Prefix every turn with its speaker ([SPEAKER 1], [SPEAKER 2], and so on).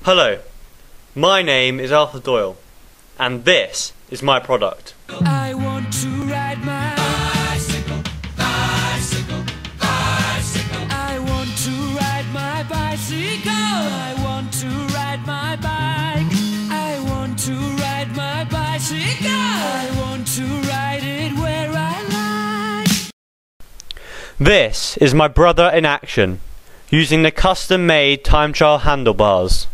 [SPEAKER 1] Hello, my name is Arthur Doyle, and this is my product.
[SPEAKER 2] I want to ride my bicycle, bicycle, bicycle. I want to ride my bicycle. I want to ride my bike. I want to ride my bicycle. I want to ride it where I like.
[SPEAKER 1] This is my brother in action, using the custom-made time trial handlebars.